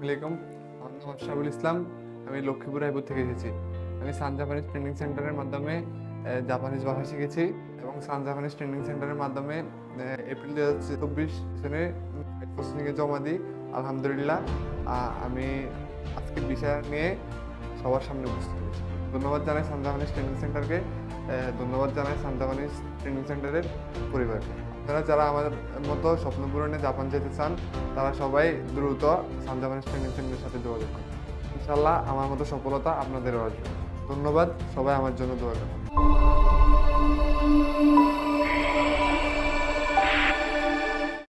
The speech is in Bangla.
আলাইকুম। আমার নাম আশরাফুল ইসলাম। আমি লক্ষ্মীপুর রায়পুর থেকে এসেছি। আমি সান জাপানিজ ট্রেনিং সেন্টারের মাধ্যমে জাপানিজ ভাষা শিখেছি এবং সান জাপানিজ ট্রেনিং সেন্টারের মাধ্যমে এপ্রিল 2024 সেশনে প্রসেসিংয়ে জমা দিই। আলহামদুলিল্লাহ আমি আজকের বিষয় নিয়ে সবার সামনে উপস্থিত হয়েছি। ধন্যবাদ জানাই সান জাপানিজ ট্রেনিং সেন্টারকে, ধন্যবাদ জানাই সান জাপানিজ ট্রেনিং সেন্টারের পরিবারকে। আপনারা যারা আমাদের মতো স্বপ্ন পূরণে জাপান যেতে চান তারা সবাই দ্রুত সান জাপানিজ ট্রেনিং সেন্টারের সাথে যোগাযোগ করুন। ইনশাআল্লাহ আমার মতো সফলতা আপনাদেরও আসবে। ধন্যবাদ, সবাই আমার জন্য দোয়া করুন।